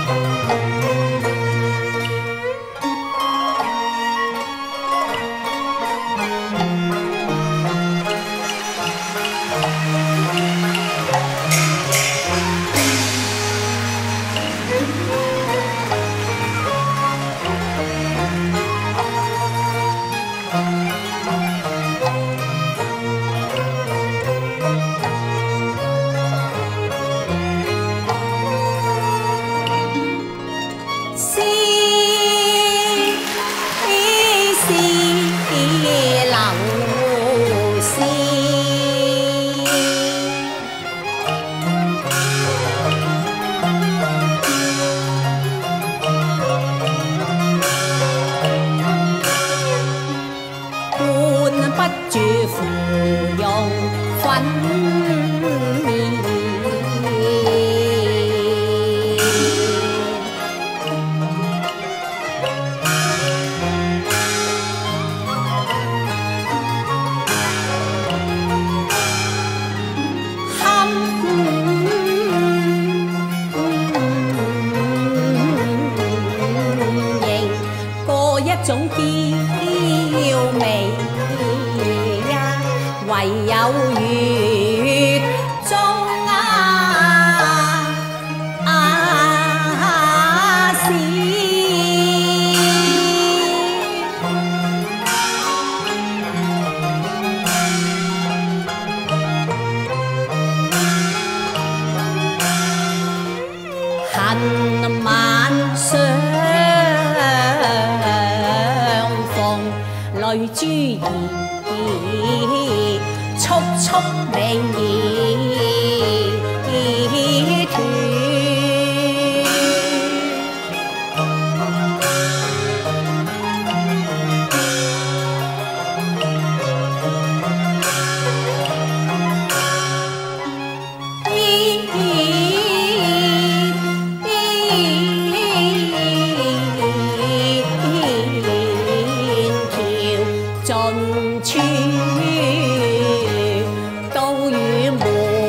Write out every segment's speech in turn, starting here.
種嬌美呀，唯有月中閃。恨晚上淚珠兒速速明斷，盡處都與梅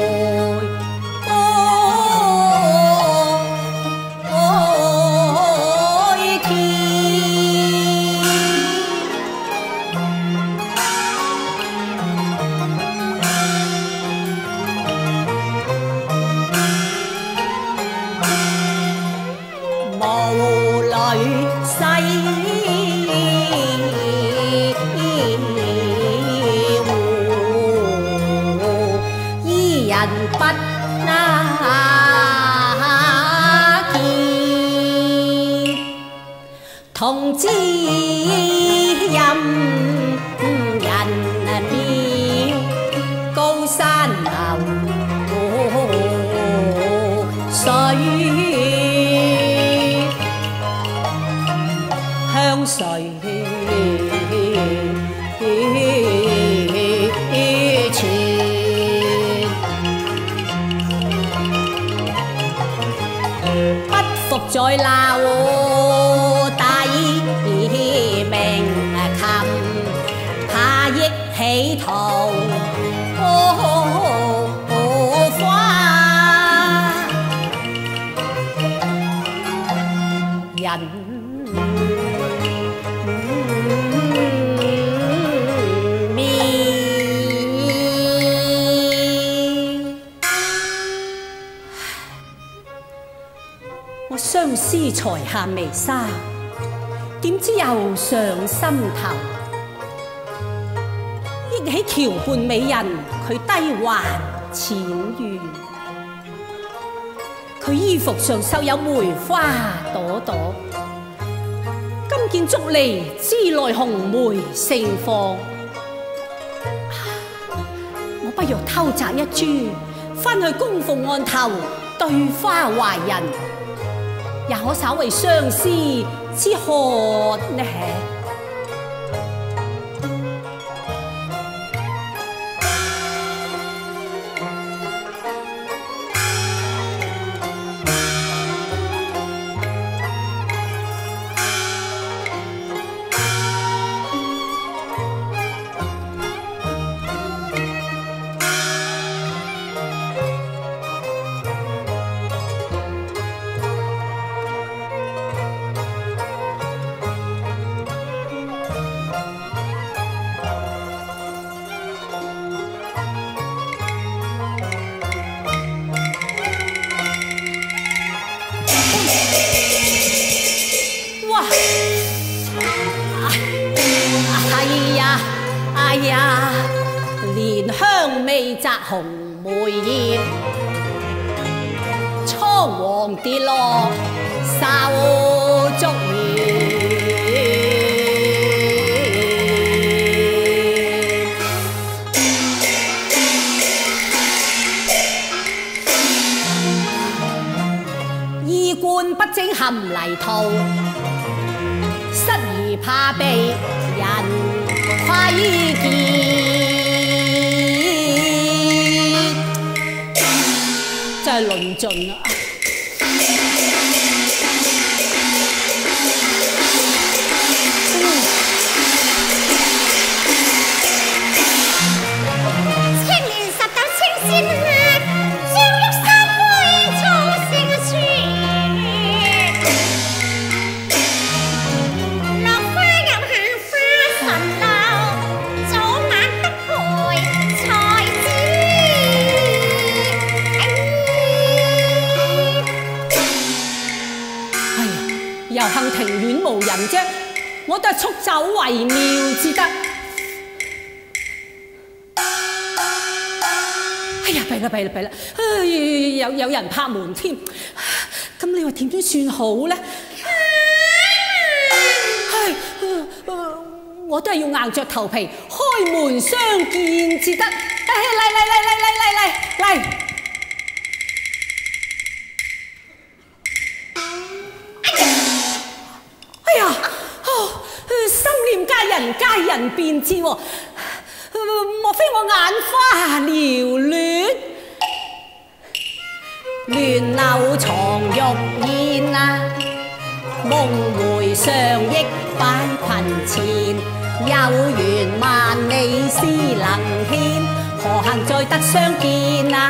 天，無淚洗。人不見，同知音人妙，高山流水，香水不服在鬧底鳴琴，怕憶起桃花人面。我相思才下眉梢，點知又上心頭。憶起橋畔美人，佢低還淺怨。佢衣服上繡有梅花朵朵，今見竹籬知來紅梅盛放。我不如偷摘一株，返去供奉案頭，對花懷人。也可稍為相思之渴呢。 呀，蓮香未摘紅梅葉，蒼黃跌落手足緣。衣冠不整含泥土，失而怕被人窺見。真係論盡啦！又幸庭院無人啫，我都係速走為妙至得。哎呀，弊啦弊啦弊啦！有人拍門添，咁你話點算好咧？我都係要硬着頭皮開門相見至得。嚟！哎呀，心念佳人便知喎，莫非我眼花繚亂，亂柳藏玉燕啊，夢回上憶返群前，有緣萬里絲能牽，何幸再得相見啊？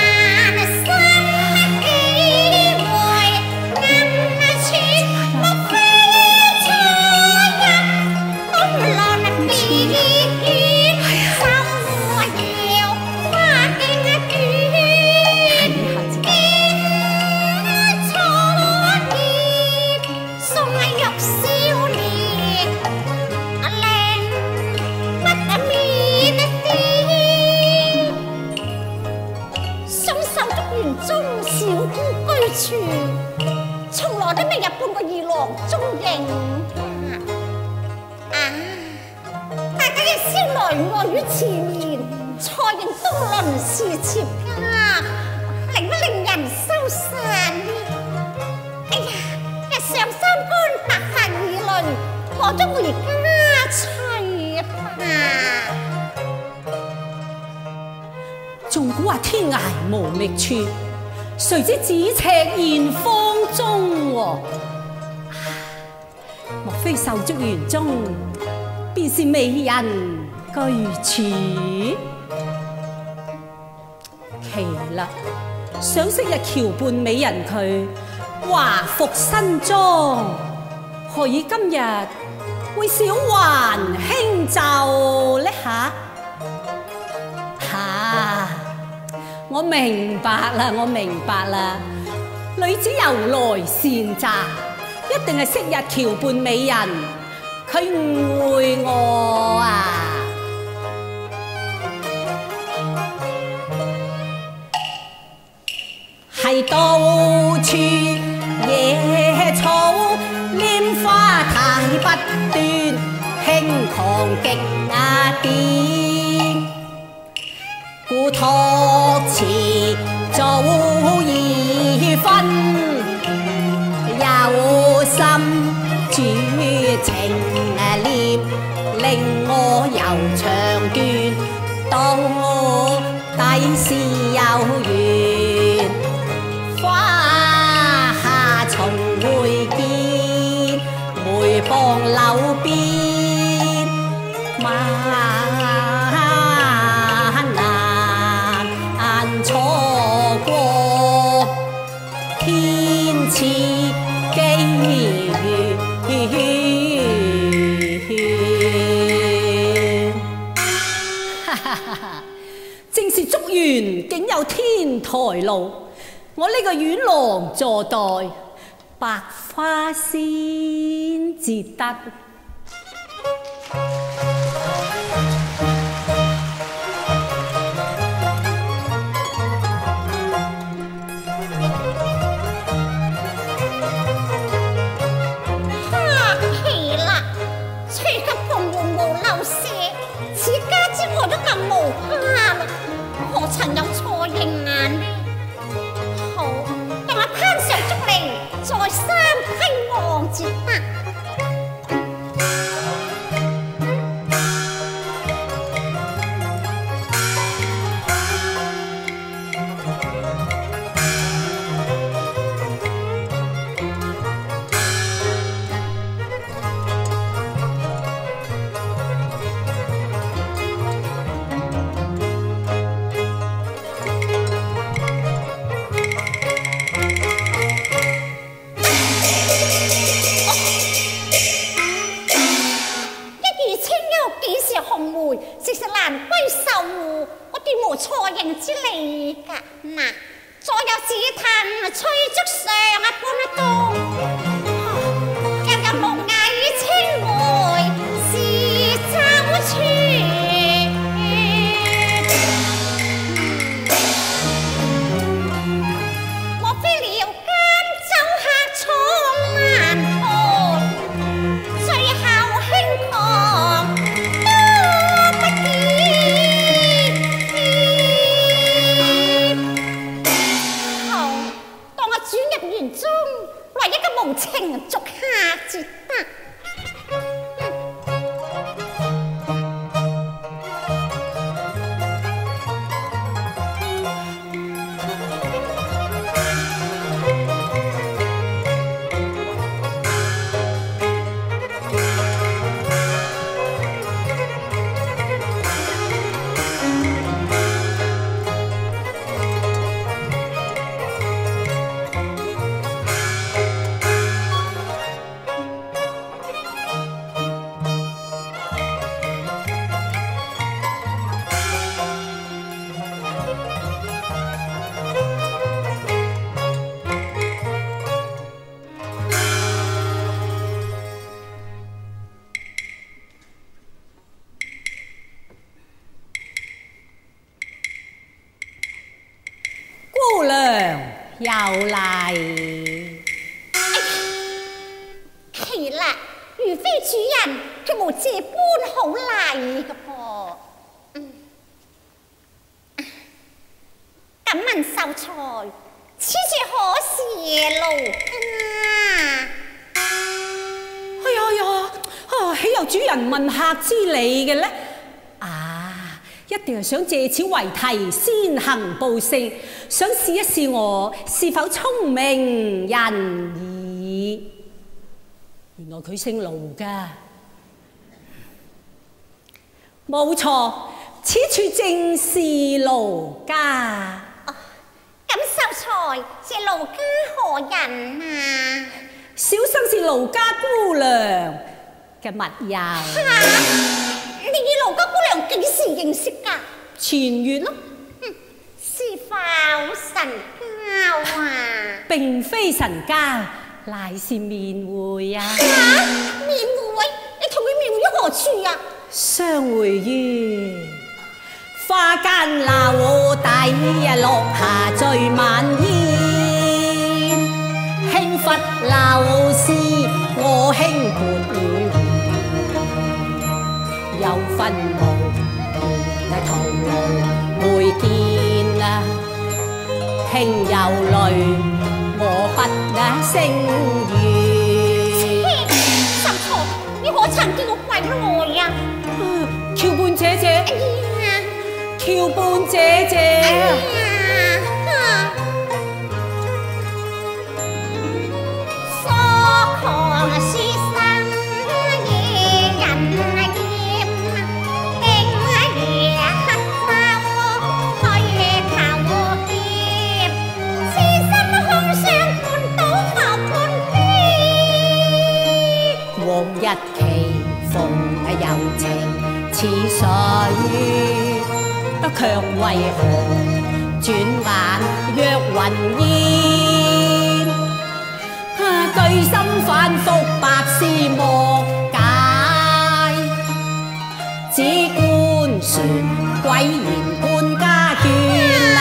從來都未入半個二郎蹤影啊！大家嘅燒來愛於前面，錯認東鄰是妾家，令不令人收散呢？哎呀，日上三竿白髮議論，我都回家催吧。仲估話天涯無覓處。誰知咫尺現芳蹤喎？莫非秀竹園中便是美人居處？奇啦！想昔日橋畔美人佢華服新裝，何以今日會小還輕奏呢？我明白啦，女子由來善詐，一定係昔日橋畔美人，佢誤會我啊！係到處野草拈花太不端，輕狂極點。故託詞早已分，有心主情念，令我遊長段，到底是有緣，花下重會見，梅傍柳邊，錯過天賜機緣，正是竹園竟有天台路，我呢個院廊坐待百花仙至得。 吹竹上半冬，又有木藝青梅是周全。莫非遼間走客闖萬途，最後輕狂都不見。好，當我轉入園中，來一個無情逐客至得。 姑娘又嚟， 奇啦，如非主人，佢無這般好禮嘅噃。敢問秀才，此處可是盧家？ 哎呀呀，豈有主人問客之理嘅呢？啊，一定係想借此為題先行報勝，想試一試我是否聰明人耳。原來佢姓盧噶，冇錯，此處正是盧家。 咁秀才是盧家何人啊？ 小生是盧家姑娘嘅密友。 你與盧家姑娘幾時認識㗎？ 前月咯。 是否神交啊？ 並非神交，乃是面會啊！ 面會？你同佢面會於何處啊？ 相會於花間鬧底落下醉晚煙，輕拂鬧市我輕撥了有分無嘅徒勞會見啊，輕有淚我不勝願。 秀才，你可曾見我鬼來啊？ 橋伴姐姐，橋伴姐姐。 所狂是生意人厭，定夜黑收去求劫，痴心空想半島求半邊。 往日期逢柔情似水，卻為何轉眼若雲煙？居心反覆百思莫解，只觀船鬼言半家眷啊！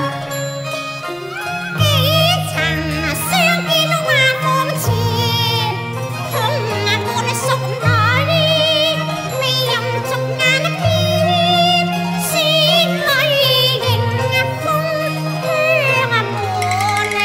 幾曾相見話放前，空半淑女，未任逐眼偏，仙女迎風香滿園。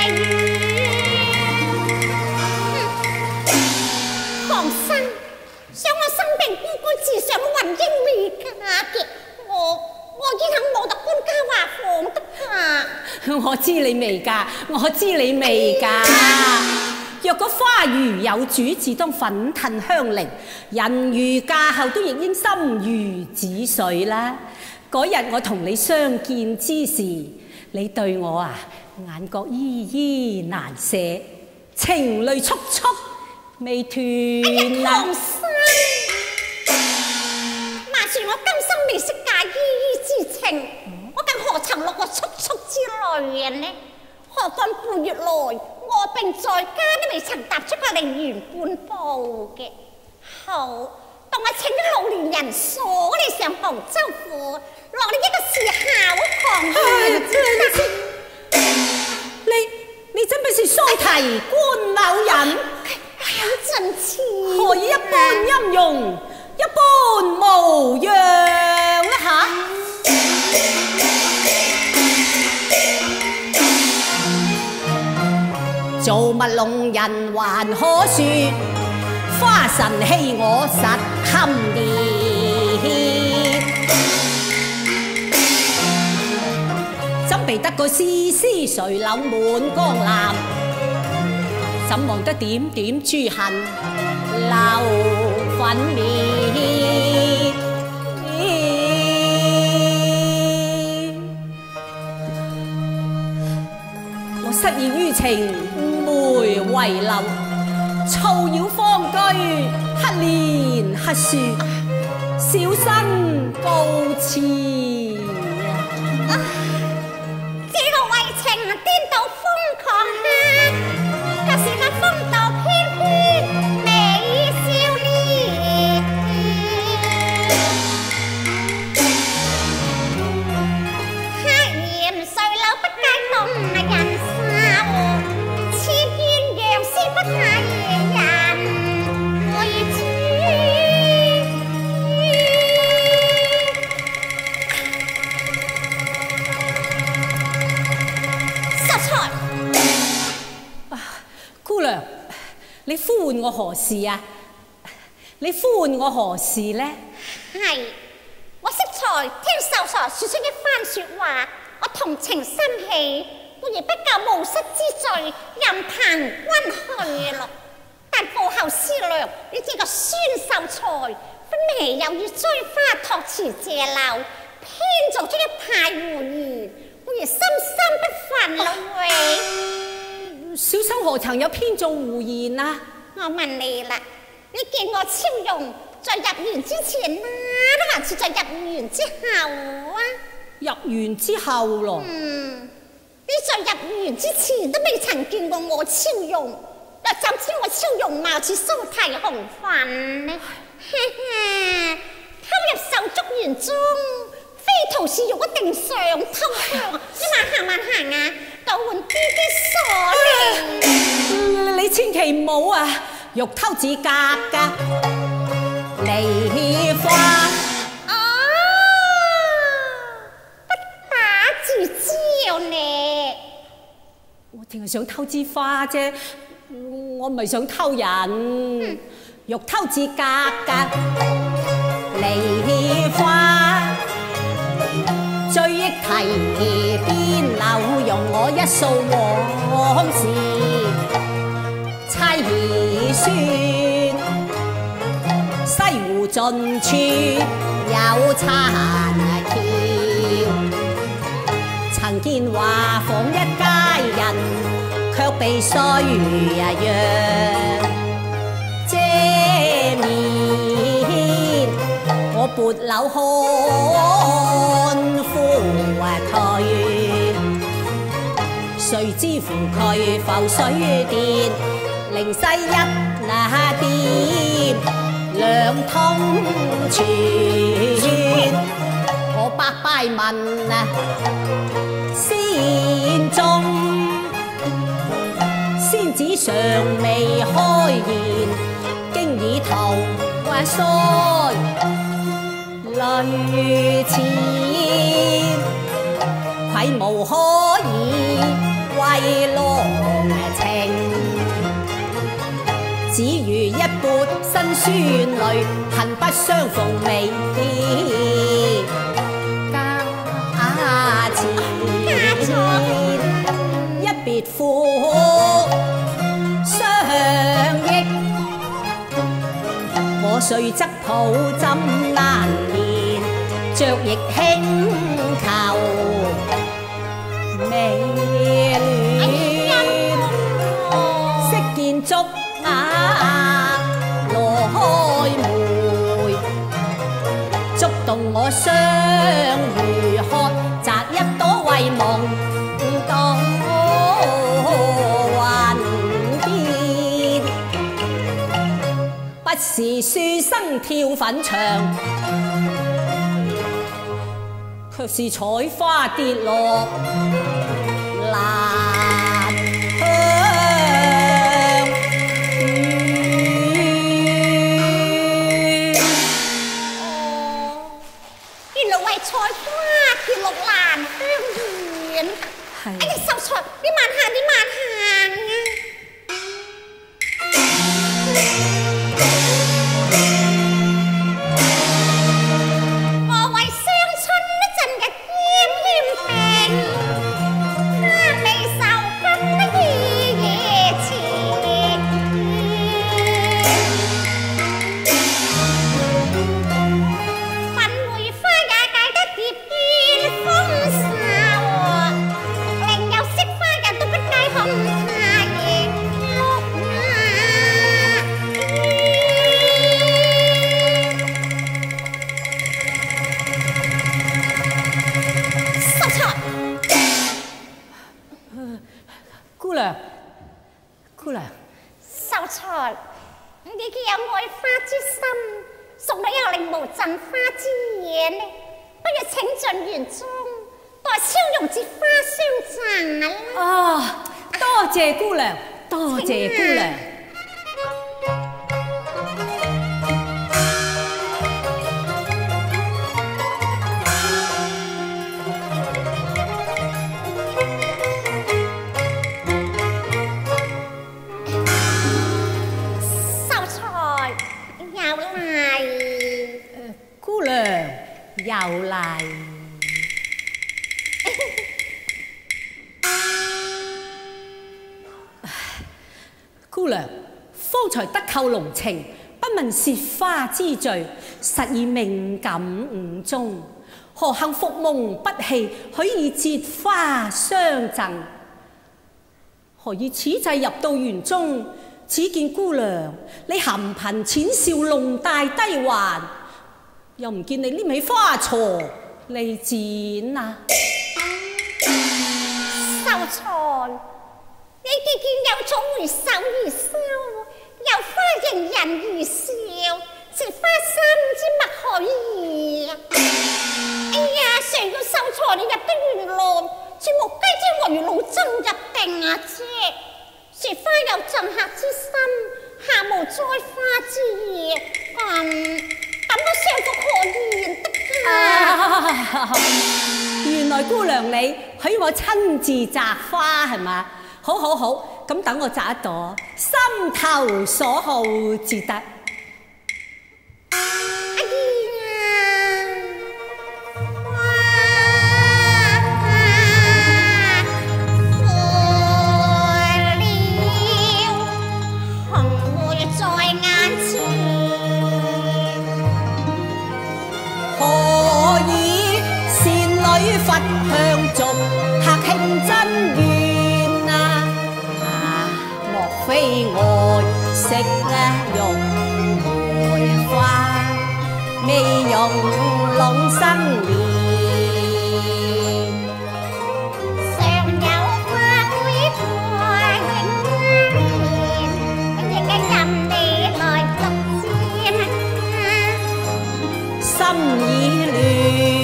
唐生，想我生病孤孤自上雲英未嫁嘅，我已肯冇得官家話放得下。 我知你未嫁，我知你未嫁。若果花如有主，自當粉褪香菱；人如嫁後，都亦應心如止水啦。嗰日我同你相見之時，你對我啊眼角依依難捨，情淚速速未斷啊！ 唐生，話說我今生未識嫁依依之情，我更何曾落過速速之淚呢？ 何況半月來，我並在家都未曾踏出個陵園半步嘅。好，當我請啲老年人鎖你上杭州府，落你一個時候狂你真不是雙提官柳人， 好盡似， 何以一般音容，一般模樣呢吓？造物弄人還可說，花神欺我實堪憐。怎避得個絲絲垂柳滿江南？怎忘得點點朱痕流粉面？我失意於情梅遺留，嘈擾芳居黑蓮黑樹，小生告辭。 這個為情顛倒瘋狂客，卻是那風度翩翩美少年。黑鹽垂柳不解動人心，似鴛鴦絲不太人會知。 姑娘，你呼喚我何事啊？你呼喚我何事呢？ 係，我適才聽秀才說出一番說話，我同情心起，故而不夠無失之罪，任憑君去咯。但步後思量，你這個孫秀才分明又要追花托詞謝柳，偏做出一派胡言，故而心不忿咯喂。 小生何曾有編造胡言啊？ 我問你啦，你見我超容在入園之前啦，都還是在入園之後啊？ 入園之後咯。 你在入園之前都未曾見過我超容，又怎知我超容貌似蘇堤紅粉呢？偷入手足園中，非徒是欲一定上偷香，你慢行啊！夠換啲傻嚟， 你千祈唔好啊！欲偷自格格梨花。 不打自招呢？ 我淨係想偷支花啫，我唔係想偷人。欲偷自格格梨花。追憶提邊柳，容我一訴往事，猜兒酸。西湖盡處有殘橋，曾見畫舫一佳人，卻被歲月遮面。我撥柳看佢，誰知乎佢浮水殿，靈犀一點兩通傳。我百拜問仙中，仙子尚未開言，經已頭腮淚千。愧無可以為郎情，只如一撥辛酸淚，恨不相逢未必家前。一別苦相憶，我雖則抱枕難眠，着亦輕求美戀。惜見竹瓦羅開梅，觸動我雙如渴，摘一朵為夢到。 是書生跳粉牆，卻是採花跌落蘭香。 原來為採花跌落蘭香園。哎呀，秀才，你慢行，你慢行啊！ 姑娘， 秀才，你既有愛花之心，淑女又令無贈花之言，不如請進園中，待消融節花相贈啊！ 哦，多謝姑娘，多謝姑娘。又嚟，姑娘，方才得寇龍情，不問涉花之罪，實以命感五中。何幸復蒙不棄，許以折花相贈。何以此際入到園中，只見姑娘你含貧淺笑，龍大低還。又唔見你拈起花鋤嚟剪啊！ 秀才，你既見有種回首而收，有花迎人而笑，折花三之物可疑。哎呀，誰要秀才你入得園內，似木雞之王如老僧入定啊！啫，折花有贈客之心，下無栽花之意。咁都相福可言的㗎。 原來姑娘你許我親自摘花係嘛？好好好，咁等我摘一朵，心頭所好至得。佛香燭，客慶真願啊！莫非我識用梅花，未用龍生蓮。 常有花會開永年，亦任你來獨佔。 心已亂。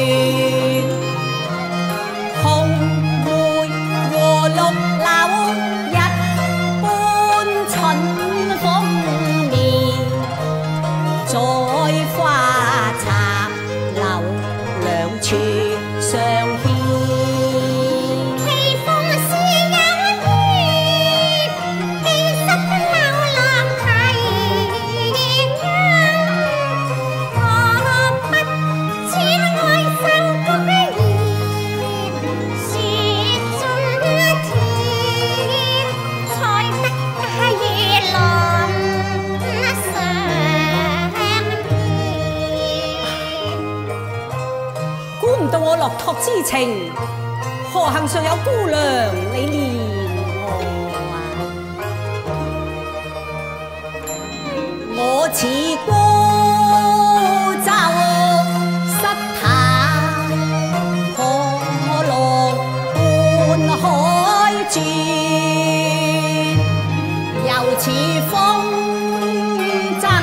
落託之情，何幸尚有姑娘你憐我啊！我似孤舟失塔，可落半海轉，又似風箏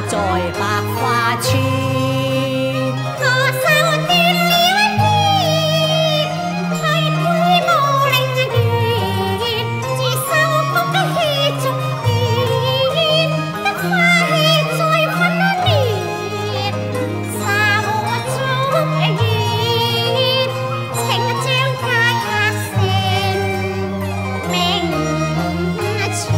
在百花村。 何愁斷了天，推杯無陵月，自受谷氣逐遠，得花氣再粉面，沙和竹葉，情將太客成名存。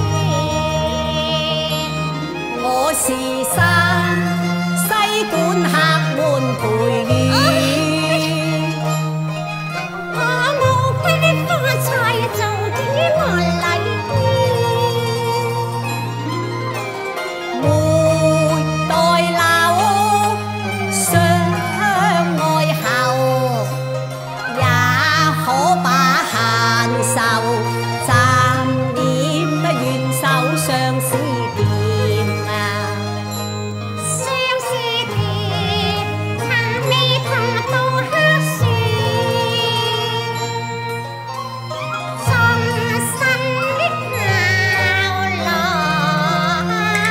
我是山西管客門陪月， 我無歸的花菜做點我禮沒待留，相愛後也可把閒愁暫念願手相思甜啊！ 相思甜，曾未尋到黑雪，終身的流浪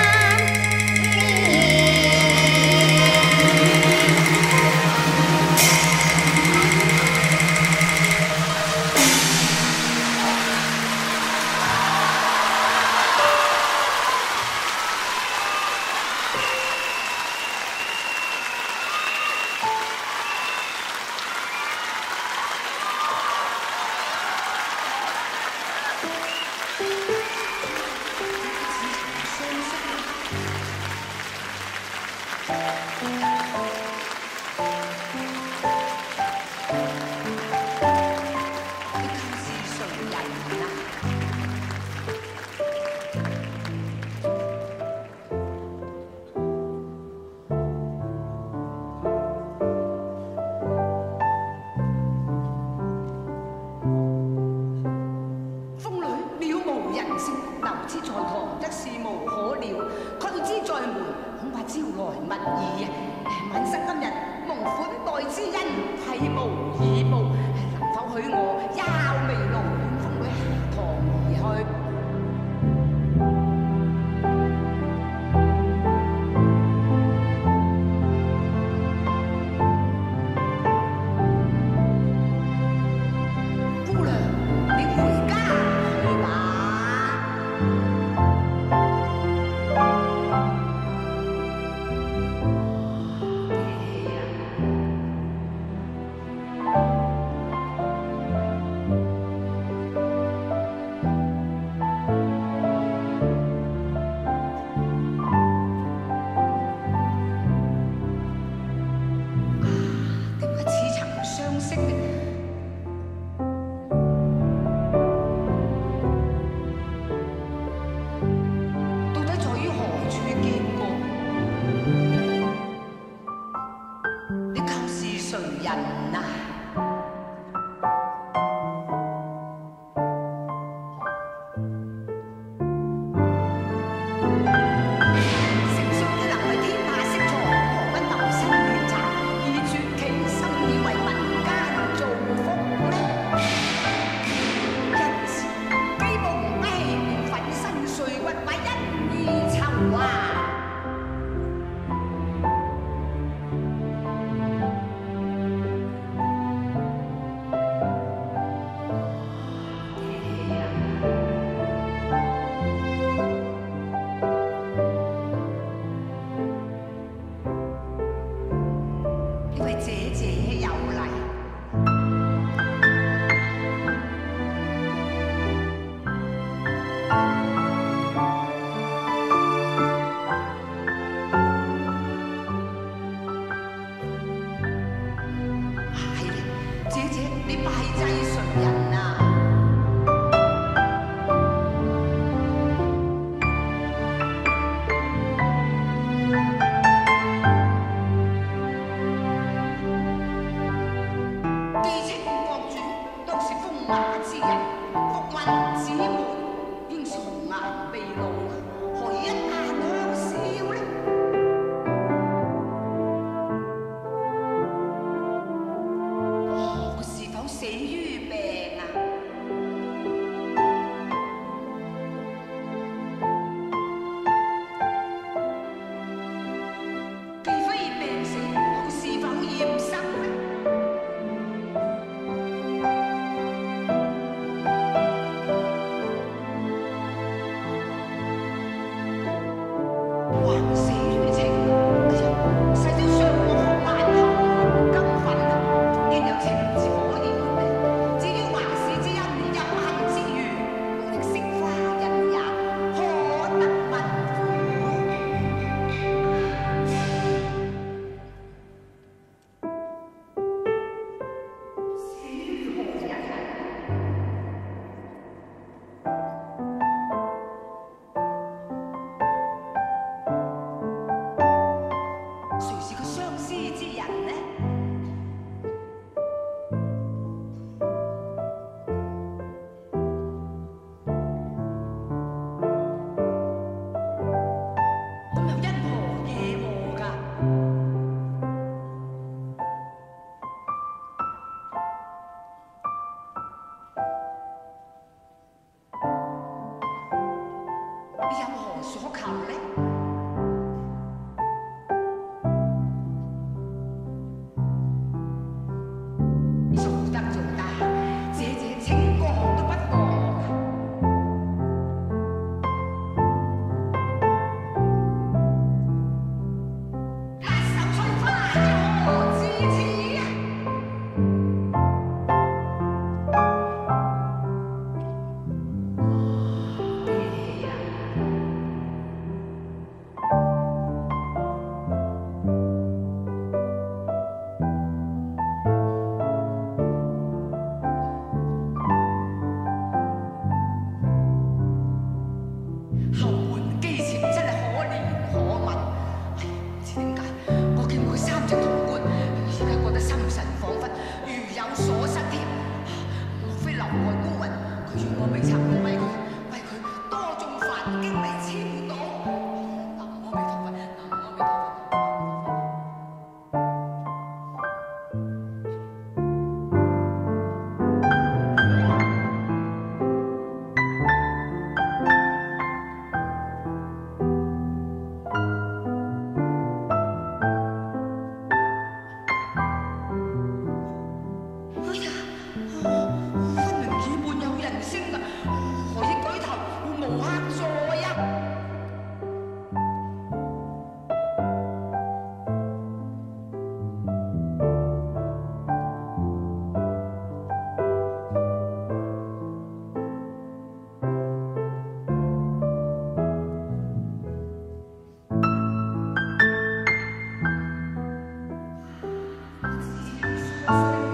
風裏渺無人聲，留之在堂則是無可料，拒之在門，恐怕招來密議。晚生今日蒙款待之恩，體無以報，能否許我休未來，伴風裏下堂而去？姑娘，你回家去吧。 谁是個相思之人呢？咁又因何夜禍㗎？你有何所求呢？做得做得，這清光都不忘。辣手摧花有何支持啊？爹呀！後門姬妾真係可憐可憫，唔知點解我見佢三隻銅冠，而家覺得心神恍惚，如有所失添。莫非樓外高雲，佢怨我未曾為佢多種梵經嚟超度？南無阿彌陀佛，南無阿彌陀佛。哎呀，分明耳畔有人聲㗎，何以舉頭無客在呀？只可惜。